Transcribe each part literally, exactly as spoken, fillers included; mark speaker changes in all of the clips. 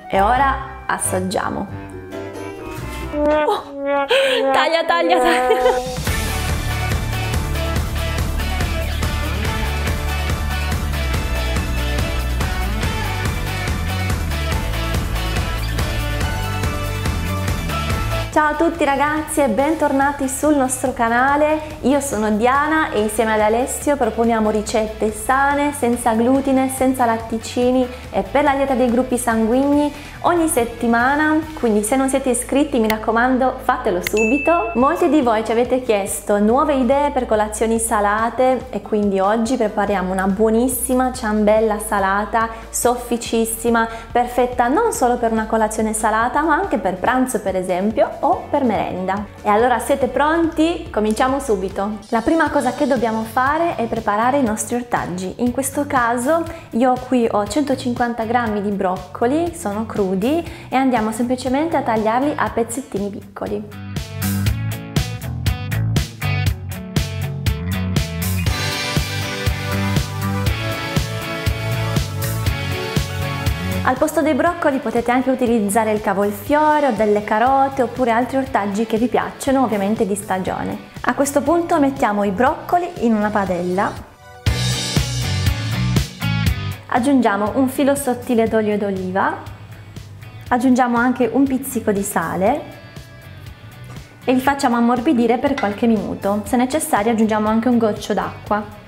Speaker 1: E ora assaggiamo. Oh, taglia, taglia, taglia. Ciao a tutti ragazzi e bentornati sul nostro canale. Io sono Diana e insieme ad Alessio proponiamo ricette sane, senza glutine, senza latticini e per la dieta dei gruppi sanguigni ogni settimana, quindi se non siete iscritti mi raccomando fatelo subito. Molti di voi ci avete chiesto nuove idee per colazioni salate e quindi oggi prepariamo una buonissima ciambella salata, sofficissima, perfetta non solo per una colazione salata ma anche per pranzo per esempio o per merenda. E allora siete pronti? Cominciamo subito! La prima cosa che dobbiamo fare è preparare i nostri ortaggi. In questo caso io qui ho centocinquanta grammi di broccoli, sono crudi e andiamo semplicemente a tagliarli a pezzettini piccoli. Al posto dei broccoli potete anche utilizzare il cavolfiore o delle carote oppure altri ortaggi che vi piacciono, ovviamente di stagione. A questo punto mettiamo i broccoli in una padella, aggiungiamo un filo sottile d'olio d'oliva, aggiungiamo anche un pizzico di sale e li facciamo ammorbidire per qualche minuto. Se necessario aggiungiamo anche un goccio d'acqua.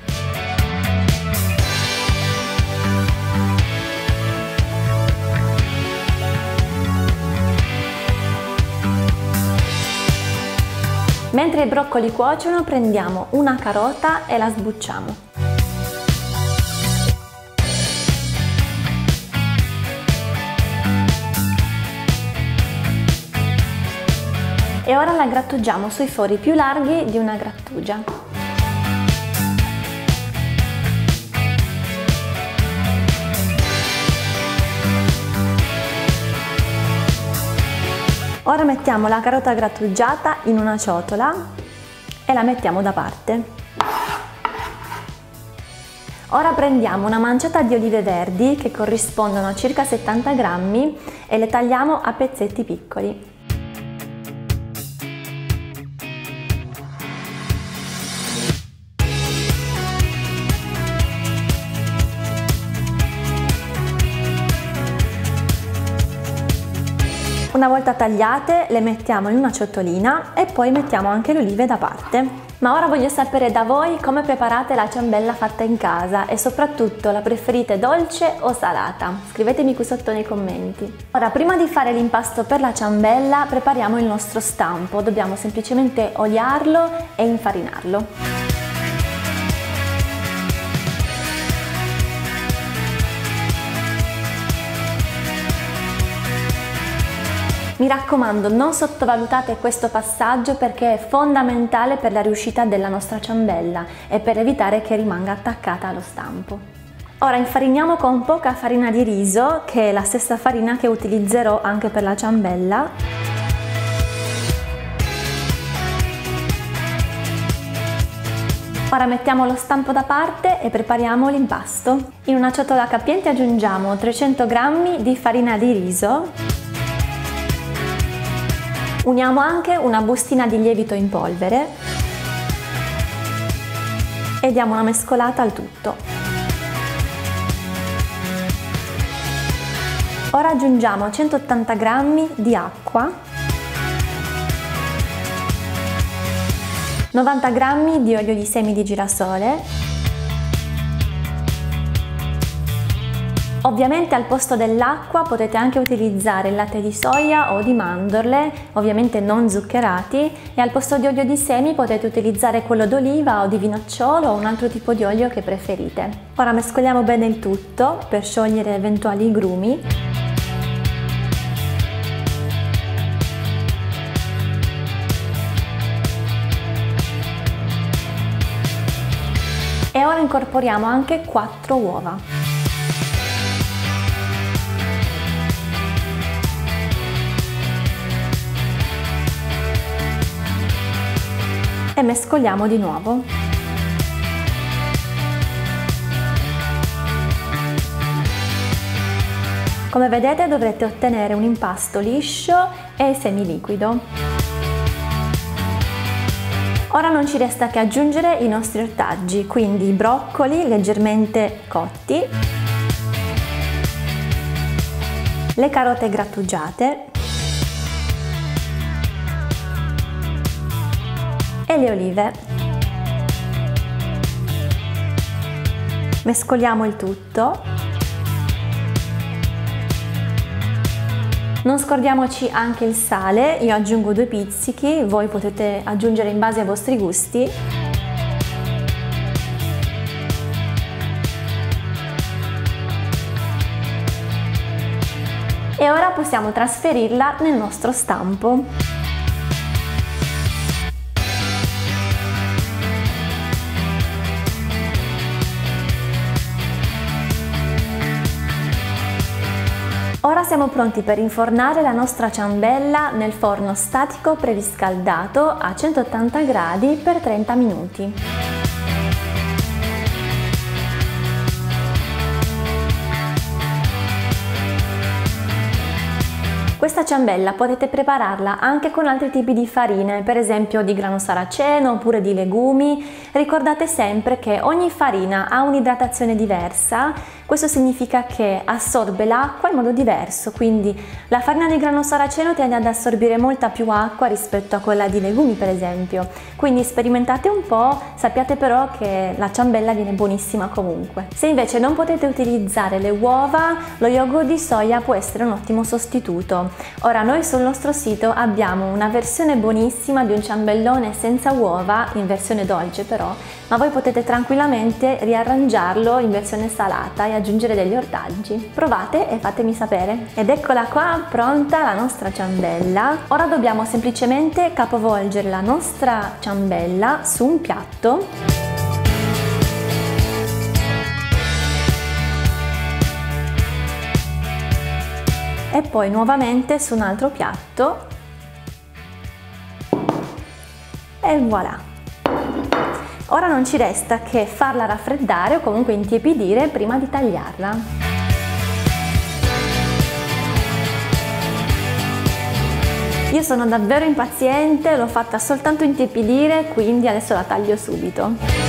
Speaker 1: Mentre i broccoli cuociono prendiamo una carota e la sbucciamo. E ora la grattugiamo sui fori più larghi di una grattugia. Ora mettiamo la carota grattugiata in una ciotola e la mettiamo da parte. Ora prendiamo una manciata di olive verdi che corrispondono a circa settanta grammi e le tagliamo a pezzetti piccoli. Una volta tagliate le mettiamo in una ciotolina e poi mettiamo anche le olive da parte. Ma ora voglio sapere da voi come preparate la ciambella fatta in casa e soprattutto la preferite dolce o salata? Scrivetemi qui sotto nei commenti. Ora prima di fare l'impasto per la ciambella prepariamo il nostro stampo, dobbiamo semplicemente oliarlo e infarinarlo. Mi raccomando, non sottovalutate questo passaggio perché è fondamentale per la riuscita della nostra ciambella e per evitare che rimanga attaccata allo stampo. Ora infariniamo con poca farina di riso, che è la stessa farina che utilizzerò anche per la ciambella. Ora mettiamo lo stampo da parte e prepariamo l'impasto. In una ciotola capiente aggiungiamo trecento grammi di farina di riso. Uniamo anche una bustina di lievito in polvere e diamo una mescolata al tutto. Ora aggiungiamo centottanta grammi di acqua, novanta grammi di olio di semi di girasole. Ovviamente al posto dell'acqua potete anche utilizzare il latte di soia o di mandorle, ovviamente non zuccherati, e al posto di olio di semi potete utilizzare quello d'oliva o di vinocciolo o un altro tipo di olio che preferite. Ora mescoliamo bene il tutto per sciogliere eventuali grumi. E ora incorporiamo anche quattro uova. E mescoliamo di nuovo. Come vedete dovrete ottenere un impasto liscio e semiliquido. Ora non ci resta che aggiungere i nostri ortaggi, quindi i broccoli leggermente cotti, le carote grattugiate e le olive. Mescoliamo il tutto. Non scordiamoci anche il sale, io aggiungo due pizzichi, voi potete aggiungere in base ai vostri gusti. E ora possiamo trasferirla nel nostro stampo. Ora siamo pronti per infornare la nostra ciambella nel forno statico preriscaldato a centottanta gradi per trenta minuti. Questa ciambella potete prepararla anche con altri tipi di farine, per esempio di grano saraceno oppure di legumi. Ricordate sempre che ogni farina ha un'idratazione diversa, questo significa che assorbe l'acqua in modo diverso, quindi la farina di grano saraceno tende ad assorbire molta più acqua rispetto a quella di legumi per esempio, quindi sperimentate un po', sappiate però che la ciambella viene buonissima comunque. Se invece non potete utilizzare le uova, lo yogurt di soia può essere un ottimo sostituto. Ora noi sul nostro sito abbiamo una versione buonissima di un ciambellone senza uova, in versione dolce però, ma voi potete tranquillamente riarrangiarlo in versione salata e aggiungere degli ortaggi. Provate e fatemi sapere. Ed eccola qua, pronta la nostra ciambella. Ora dobbiamo semplicemente capovolgere la nostra ciambella su un piatto. E poi nuovamente su un altro piatto e voilà! Ora non ci resta che farla raffreddare o comunque intiepidire prima di tagliarla. Io sono davvero impaziente, l'ho fatta soltanto intiepidire, quindi adesso la taglio subito.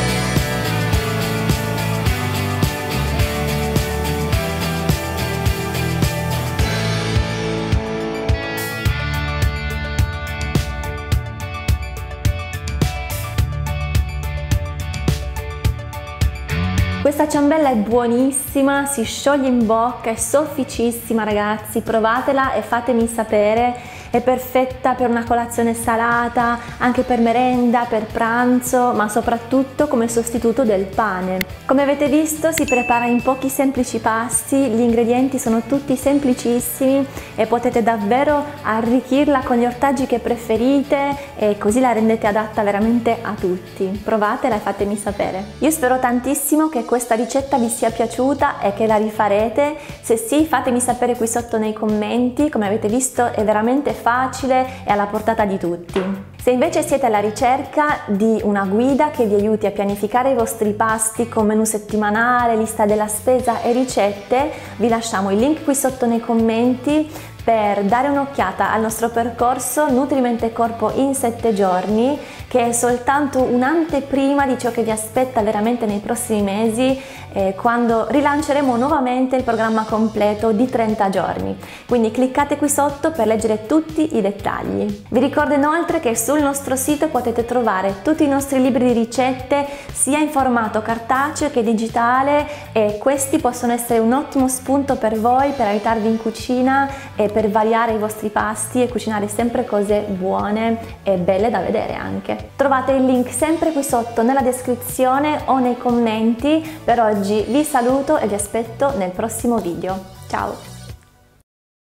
Speaker 1: Questa ciambella è buonissima, si scioglie in bocca, è sofficissima ragazzi, provatela e fatemi sapere. È perfetta per una colazione salata, anche per merenda, per pranzo, ma soprattutto come sostituto del pane. Come avete visto si prepara in pochi semplici pasti, gli ingredienti sono tutti semplicissimi e potete davvero arricchirla con gli ortaggi che preferite e così la rendete adatta veramente a tutti. Provatela e fatemi sapere. Io spero tantissimo che questa ricetta vi sia piaciuta e che la rifarete. Se sì, fatemi sapere qui sotto nei commenti. Come avete visto è veramente facile e alla portata di tutti. Se invece siete alla ricerca di una guida che vi aiuti a pianificare i vostri pasti con menù settimanale, lista della spesa e ricette, vi lasciamo il link qui sotto nei commenti per dare un'occhiata al nostro percorso Nutrimente Corpo in sette giorni, che è soltanto un'anteprima di ciò che vi aspetta veramente nei prossimi mesi, eh, quando rilanceremo nuovamente il programma completo di trenta giorni. Quindi cliccate qui sotto per leggere tutti i dettagli. Vi ricordo inoltre che sul nostro sito potete trovare tutti i nostri libri di ricette sia in formato cartaceo che digitale, e questi possono essere un ottimo spunto per voi per aiutarvi in cucina e per variare i vostri pasti e cucinare sempre cose buone e belle da vedere anche. Trovate il link sempre qui sotto nella descrizione o nei commenti. Per oggi vi saluto e vi aspetto nel prossimo video. Ciao!